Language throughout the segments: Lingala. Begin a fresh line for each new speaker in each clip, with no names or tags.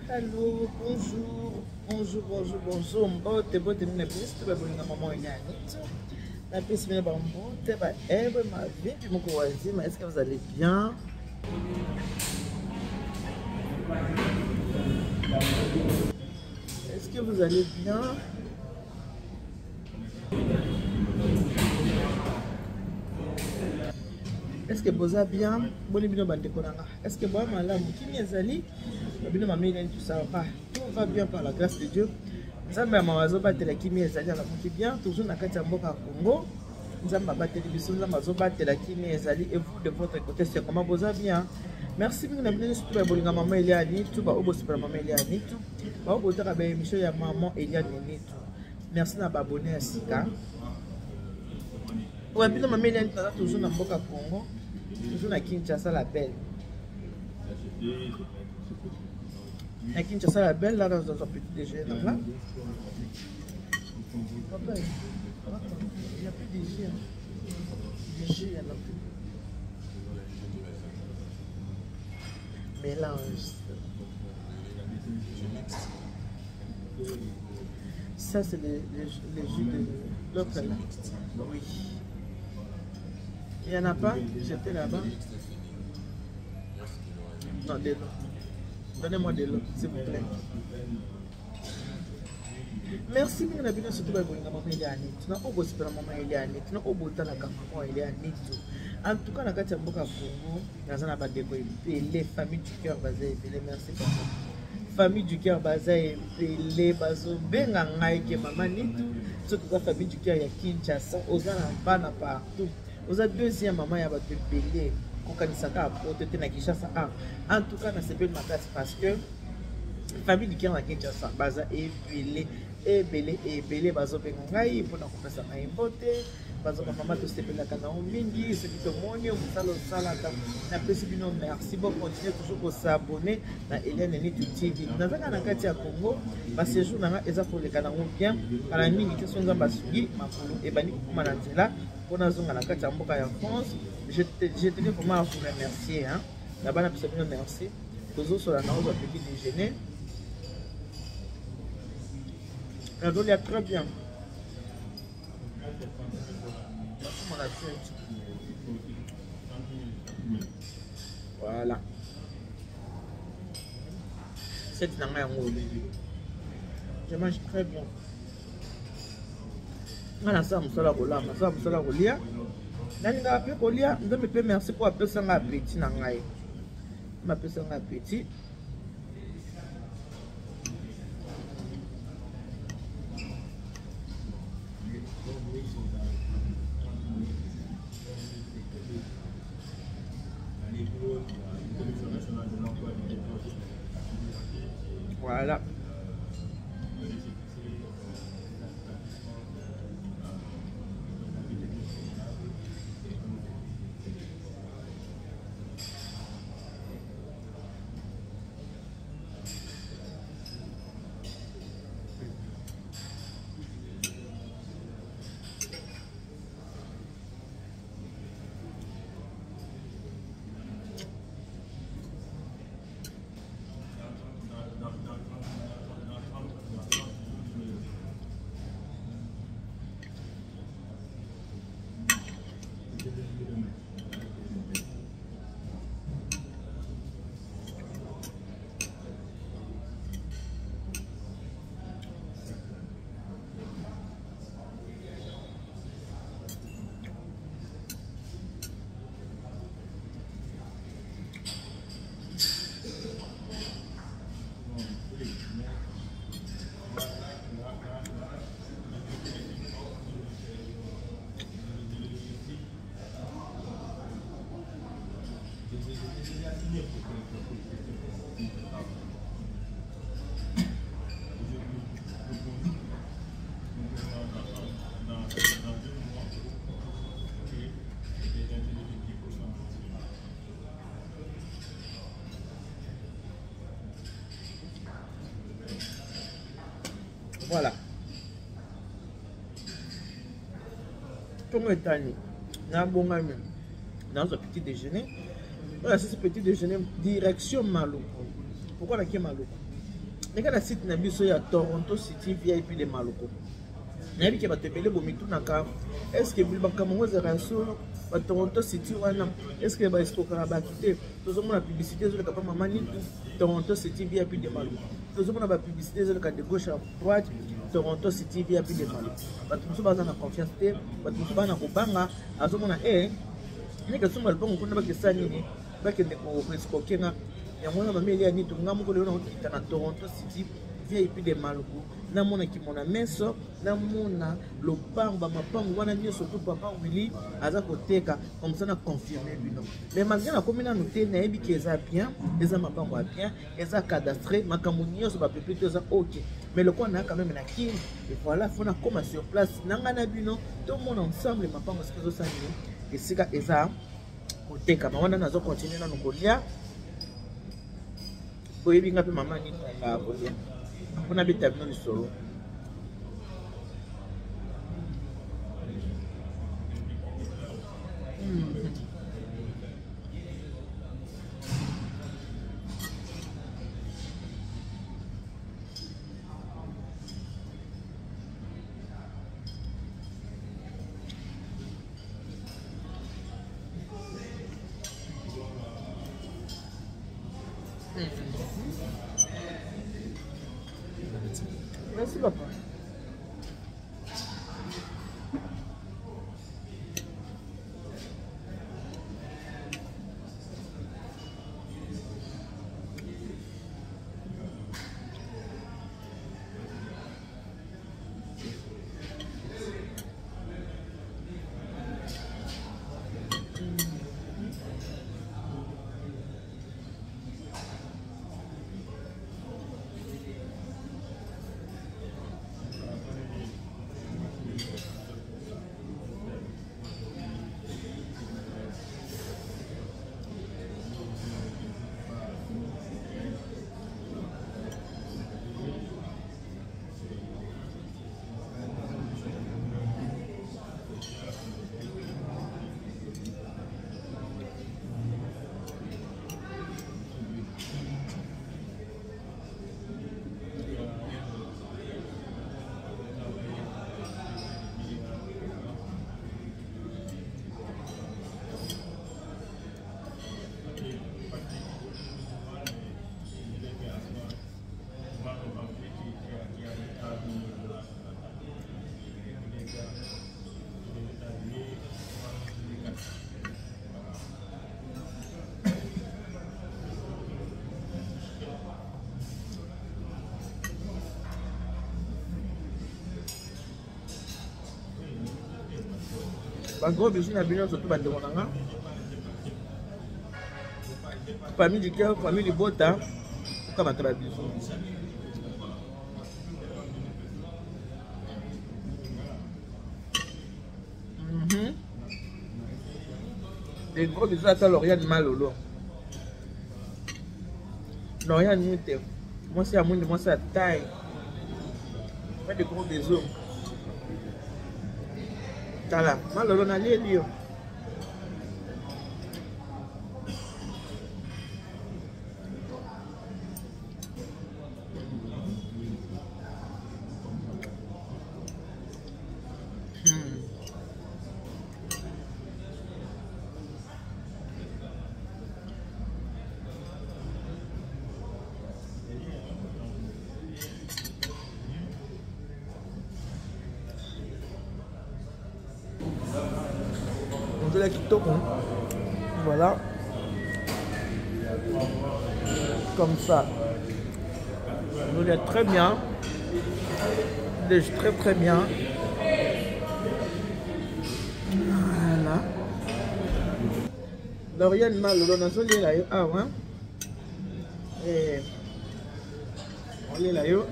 Allô, bonjour, bonjour, bonjour, bonjour. Mbote, bote, mine biste, ba bolinga maman Yanit. La piste mine ba mbote, ba ebe ma vie, puis mon courage. Mais est-ce que vous allez bien? Est-ce que vous allez bien? Est-ce que vous allez bien? Bon, est-ce que vous allez bien? Tout va bien par la grâce de Dieu. Nous avons battu kimi ezali ala muki bien toujours na kati ya mboka Congo. Nous avons battu biso nous avons battu la kimi ezali et vous de votre côté c'est comment vous allez bien? Merci beaucoup na bien surtout ba bolinga maman Eliane tout ba obo super maman Eliane tout. Ba obo ta ba émission ya maman Eliane tout. Merci na ba abonné à Sika. Ouais bien maman Eliane toujours na mboka Congo. Toujours na Kinshasa la belle. À Kinshasa la belle là dans un petit déjeuner là. Papa, il n'y a plus de déjeuner. Déjeuner, il n'y en a plus. Mélange. Ça c'est les jus de l'autre là. Oui. Il n'y en a pas? J'étais là-bas. Non, de l'eau. Donnez-moi de l'eau, s'il vous plaît. Merci, mais on a bien surtout pour maman Eliane. Tu n'as pas besoin de maman Eliane. Tu n'as pas besoin de maman Eliane. En tout cas, on a gâté un peu à Congo. Dans un abat de les familles du cœur basé. Merci pour ça. Famille du cœur basé. Les baso. Ben ngai que maman nitu. Surtout la famille du cœur ya Kinshasa. Oza na bana partout. Oza deuxième maman ya bato belé. Kokanisaka apote na Kinshasa. En tout cas, na sepel makasi parce que famille du cœur na Kinshasa baza ebele bazo benga ngai mpona kopesa ngai mbote bazo ba mama to sepelaka na mingi ce qui te monio musalo salaka na pesi bino merci beaucoup continuer toujours ko s'abonner na Eliane Nitu TV nazaka na kati ya Congo ba séjour nanga eza pour le kanango bien ala mingi te sonza basugi makolo ebani kuma na nzela mpona zonga na kati ya mboka ya France. Je tenais vraiment à vous remercier hein na bana pesa bino merci tozo sola na ozo petit déjeuner. La zone est très bien. Voilà. C'est une je mange très bien. Voilà ça, je me merci pour appeler ça un appétit. Je m'appelle ça un appétit. Voilà. Voilà. Comment est-ce dans un petit déjeuner? Voilà, c'est ce petit déjeuner direction Maloko. Pourquoi la qui est Maloko? ndenge na site na biso ya Toronto City VIP de Maloko nayebi ke bato ebele bomitunaka estce makambo ezalaka solo ba Toronto City wana estce baescokaka baki te tozomona publicité ezoleka pa mama nitu Toronto City VIP de Maloko tozomona bapublicité ezoleka de gauche à droite Toronto City VIP de Maloko bato mosusu baza na confiance te bato mosusu bana kobanga azomona ndenge songa lipongo kuna bakesa nini bakende koescokenga yango wana bameli ya nitu nga moko lelo nakokita na Toronto City VIP de Maloko namona kimona meso namona lopango bamapango wana nyonso to papa Willy aza koteka comme ça na confirmer bino mais malgré nakomi nanu te nayebi ke eza bien eza mapango ya bien eza cadastre makambo nyonso bapeple to eza ok mais le na quand même na kin et voilà faut na koma sur place nanga na bino tout le monde ensemble mapango ce que zo sani esika eza koteka wana nazo continuer nanu kolia boyebi nga pe mama ni kolia mpona beta bino lisolo Merci papa. Gros bisous na bino surtout bandeko nanga famille du cœur famille du bota oka bato ba bisous des gros bisous à Lauriane Malolo Lauriane Mouté moi c'est à moi c'est à taille fais des gros bisous. Tala, Malolo na lelio. De la TikTok, hein. Voilà, comme ça, vous êtes très bien, très très bien. Voilà. Lauriane Malolo, on a solé là, ah ouais. Et on est là, yo.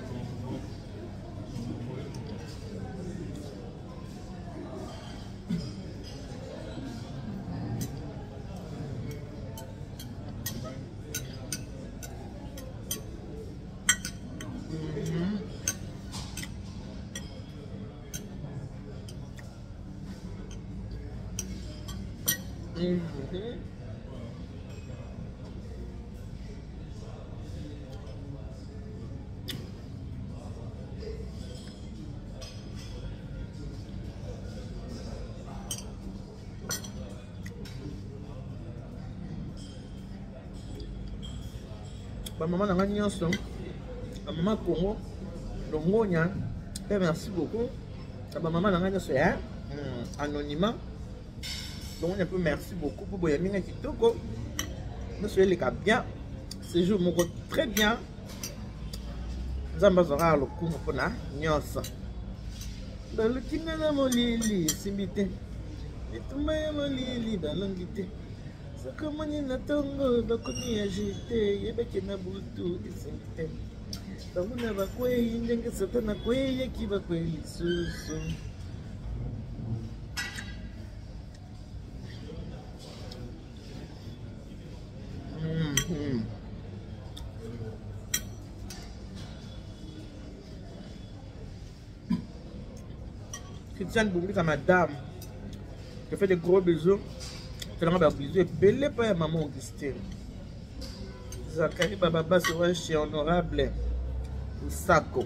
maman n'a pas nyonso. Maman Congo, Longonia, merci beaucoup. Maman n'a pas nyonso, anonymat. Donc on peut merci beaucoup pour Boyamina Kitoko. Nous sommes les cas bien. Ce jour mon très bien. Zambazora le coup pour na nyonso. Dans le kingana molili simbite. Et tout ma molili balongite. C'est comme on na tongo bakoni agité yebeke na butu simbite. Bamuna bakwe ndenge satana kwe yakiba kwe lisusu. Christiane Boumbi, madame, je fais des gros bisous. Je fais des bisous et belle pas maman Augustine. Zachary Bababa sera chez Honorable Sako.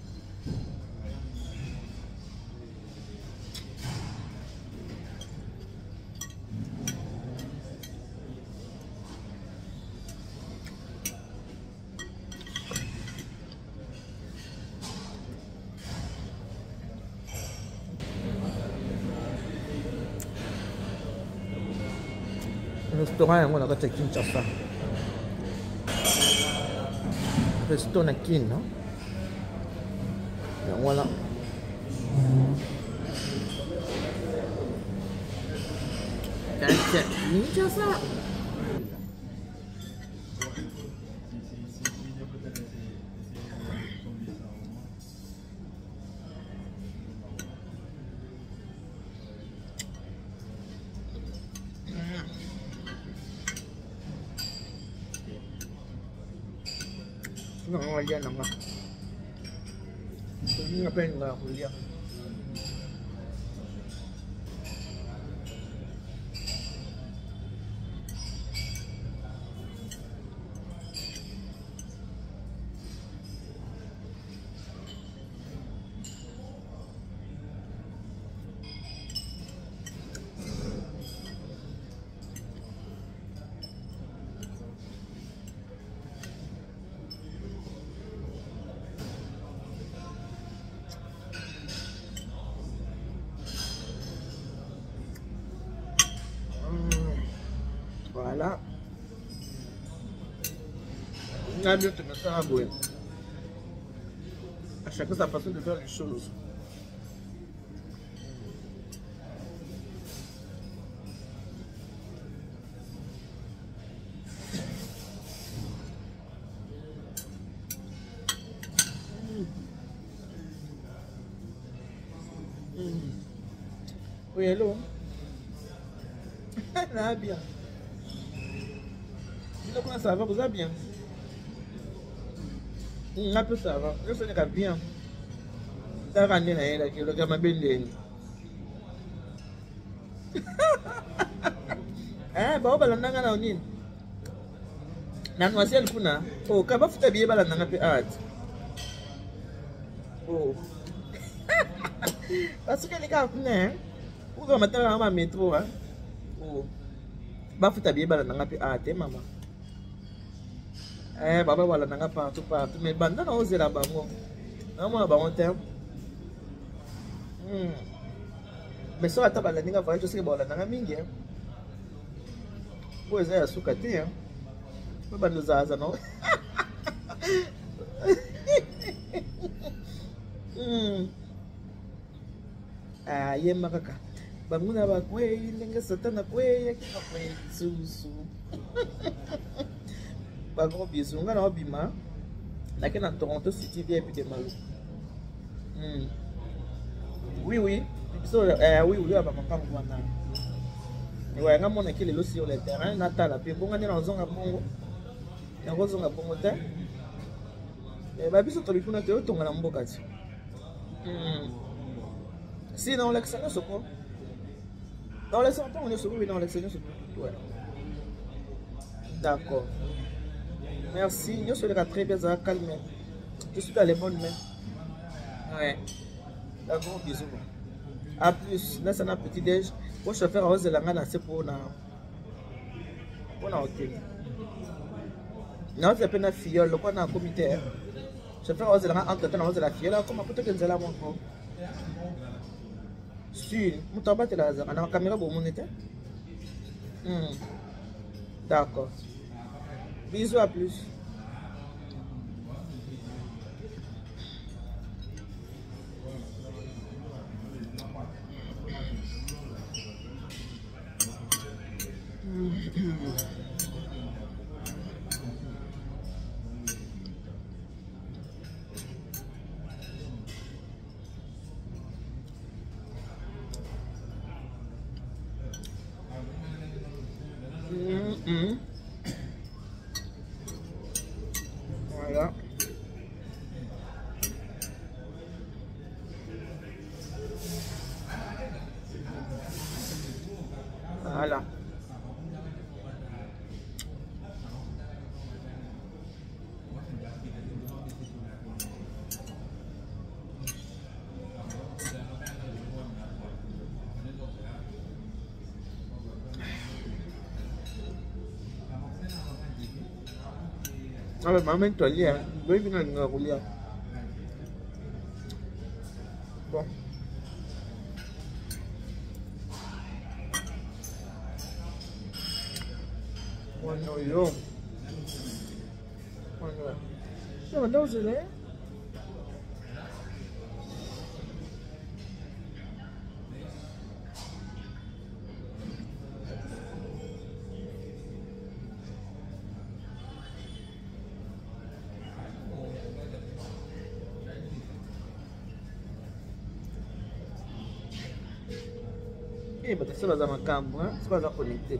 Restaurant on a got Kinshasa. Restaurant Kin, non? Et voilà. Kinshasa. Non, on va dire non. On va peine là, on va dire. Voilà. On a bien te mettre ça à bouer. À chacun sa façon de faire les choses. Oui, hello. Là, bien. Comment ça va, vous allez bien? Un peu ça va. Je sais que bien. Ça va, le gamin bien. Eh, bah, on va l'en avoir. Nanwasi alifuna. Oh, kaba futa biye bala nanga pe art. Oh. Parce que les gars, ou va matin à ma métro, hein? Oh. Ba futa biye bala nanga pe art, maman. Eh, baba wala nanga partout, partout. Mais banda na ose la bango. Na moi ba on terme. Mais ça ata bala ninga voyage aussi bala nanga mingi, hein? Pois é, açúcar tem, hein? Pas de zaza, non? Ah, ye makaka. Banguna ba kwe, ndenge satana kwe, yakika kwe, susu. Ba gros bisous, nga na obima. Nake na Toronto City VIP de Malo. Oui, oui. So, oui, oui, ba mampang wana. Ouais, nga mona ki lelo sur le terrain, natala pe bonga ni na zonga bongo. Ya kozonga bongo te. Ba biso tolifuna te otonga na mboka ti. Si dans l'extérieur ce quoi? Dans les centres on est sur oui dans l'extérieur c'est tout. Ouais. D'accord. Merci. Nous sommes très bien à calmer. Je suis dans les bonnes mains. Ouais. D'accord, bisous. A plus, là c'est un petit déj. Pour chauffeur à Rose de la Ngana c'est pour na hôtel. Non, c'est pas une fiole, le quoi dans le comité. Je fais aux élèves entre temps aux élèves fiole, comme pour que nous allons montrer. Si, mon tabac est là, on a la caméra pour mon été. D'accord. Bisous, à plus. Voilà. Voilà. Ah ben, maman, tu as lié, hein. Oui, bien, on a roulé. Bon. Bueno, yo. Bueno. Ya mandamos el batasala za makambo, hein? C'est pas za connecté.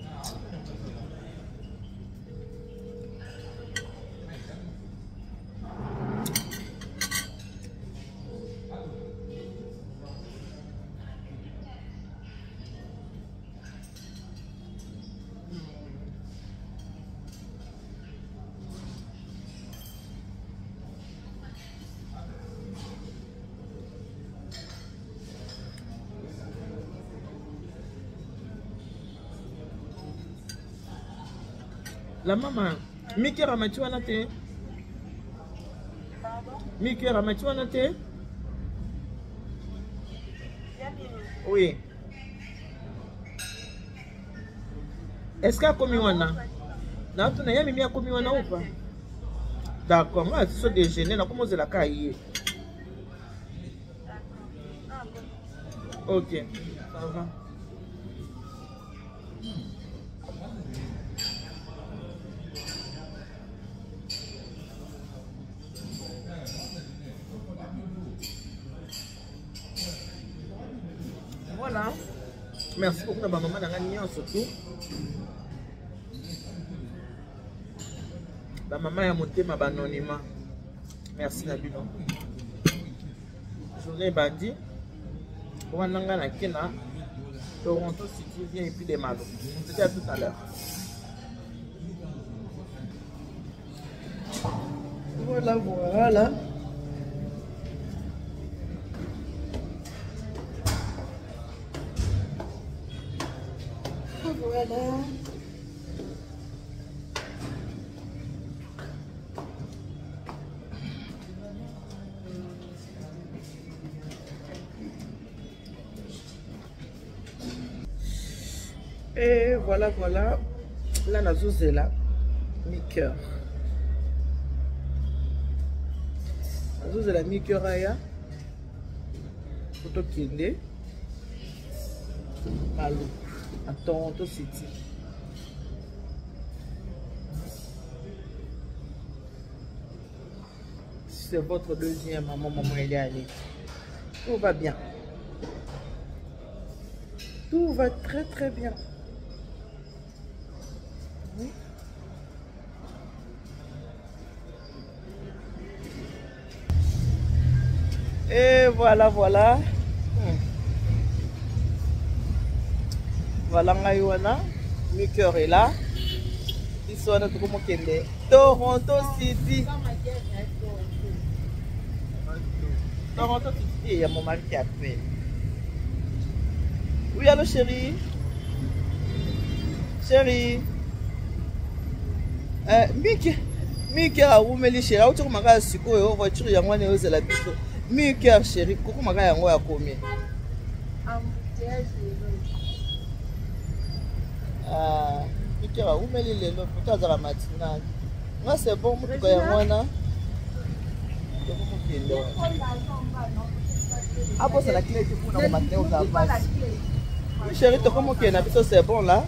La maman, Miki Ramati wanate. Miki Ramati wanate. Oui. Est-ce qu'il y a commis wana? Na tu na ya mimi ya commis wana ou pas? D'accord, moi je suis déjeuner, na comment c'est la caille. Ok, ça va. Voilà. Merci beaucoup à ma maman d'Angania surtout. Ma maman a monté ma anonymat. Merci Nabino. Journée bandit. Pour un langage à Kena. Toronto City vient et puis des malos. C'était à tout à l'heure. Voilà, voilà. Voilà. Et voilà, voilà. Là, la zouze est là. Mi-cœur. La zouze est la mi-cœur aya. Photo Kinde. Malou. À Toronto City. C'est votre deuxième maman, elle est allée. Tout va bien. Tout va très très bien. Oui. Et voilà, voilà. Voilà, Ngaïwana. Mi-cœur est là. Ils sont notre Kende. Toronto City. Toronto City. Il y a mon mari qui appelle. Oui, allô, chérie. Chérie. Miker a oumeli chéri. A outou maka siko yo voiture yango ne ozela biso. Miker chéri, koko maka yango ya combien? Miker a oumeli lelo poto azala matinale. Moi c'est bon mutuka yango na. Koko kende. Ah bon c'est la clé qui pour na matin au travail. Oui chéri, to comme kende biso c'est bon là.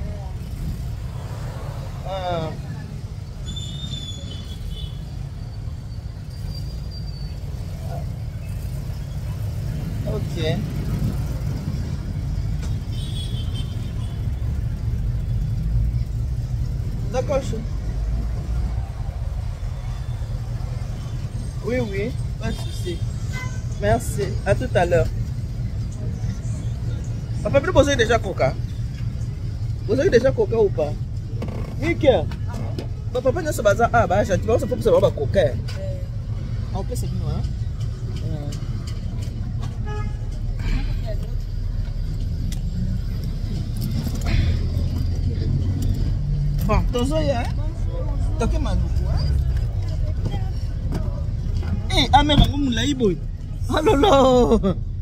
Ok. D'accord. Oui, oui, pas de souci. Merci. À tout à l'heure. Papa, vous avez déjà coca? Vous avez déjà coca ou pas? Mickey. Papa, nous sommes à ah, bah, j'ai dit, on se fait pour ça, coca. On peut se dire, hein? Bon, tozo ya. Toke maluku, hein? Eh, amera ngomulai boy. Oh lolo.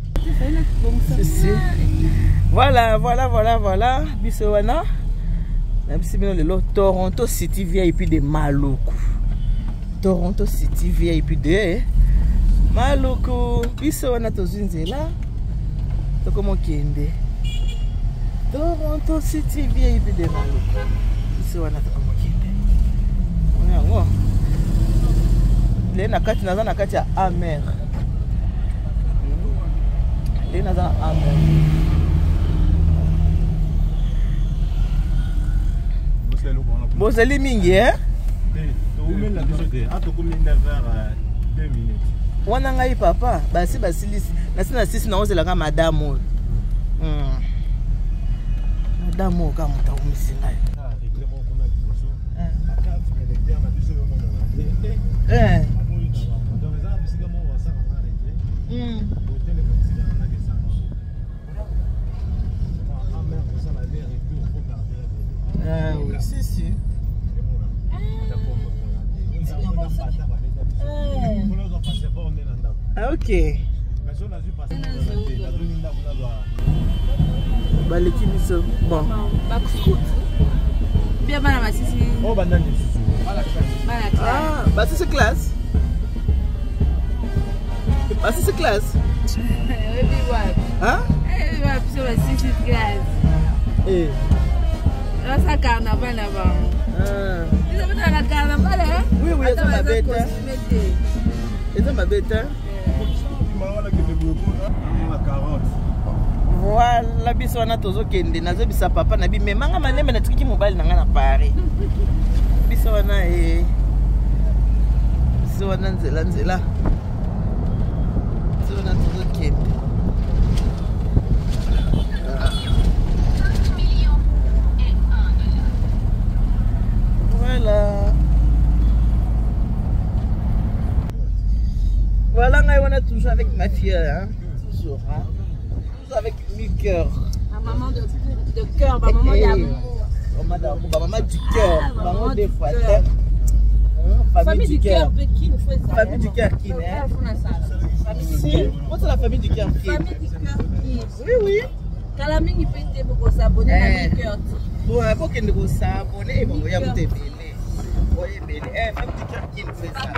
Voilà. Biso wana. Na bisi bino lelo Toronto City VIP de Maluku. Toronto City VIP de Maluku. Biso wana tozunzela. Tokomo kende. Toronto City VIP de Maluku. Biso wana tokomo kende. Onyango. Le na kati naza na kati ya amer. Le naza amer. Bozali mingi hein? Wana ngai papa basi basilisi na sisi na ozela ka madame. Madame ka muta umisi ngai. Oui, si. Ah, ok. Baleki miso. Bon.
Bien bana masisi.
Oh bandani.
Ah, bah c'est classe. Bah c'est classe. Hein? Eh.
Là ça carnaval là-bas.
Ah.
Ils ont fait la carnaval hein?
Oui, c'est ma bête. C'est ma bête. Voilà, biso wana tozo kende nazo bisa papa na bi memanga maneme na tikiki mobile nanga na pare. Biso wana biso wana nzela. Biso wana tozo kende. Voilà, on est toujours avec ma fille, hein? Toujours, hein? Toujours avec Miker.
Ma maman de cœur, ma maman d'amour.
Maman du cœur, maman des fois.
Famille du cœur, qui nous fait ça?
Famille du cœur qui, hein? Si, c'est la famille du cœur qui.
Famille du cœur qui.
Oui.
Calaming, il peut être pour s'abonner à du cœur.
Bon, il faut qu'il nous s'abonne, bon, il y a beaucoup de bébés. Oui, mais famille du cœur qui nous fait ça.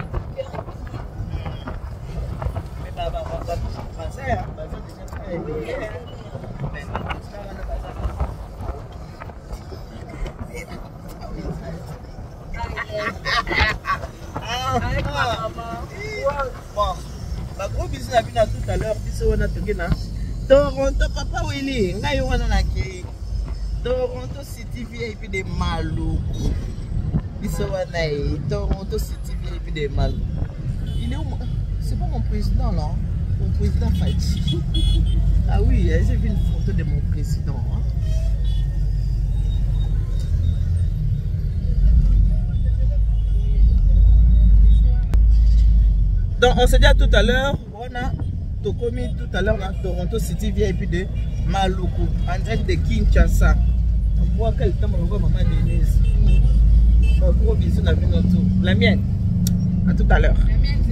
Bon, gros bisous à Bina tout à l'heure, bisous à Natogena. Toronto, papa Willy, ngai wana na ke. Toronto City VIP de Maluku. Bisous wana Toronto City VIP de Maluku. Il est où? C'est pas mon président là, mon président Fati. Ah oui, j'ai vu une photo de mon président. Hein? Donc on se dit à tout à l'heure, on a commis tout à l'heure dans Toronto City VIP de Maluku, en direct de Kinshasa. On voit quel temps on voit maman Denise. Gros bisous. na bino tout. La mienne. À tout à l'heure.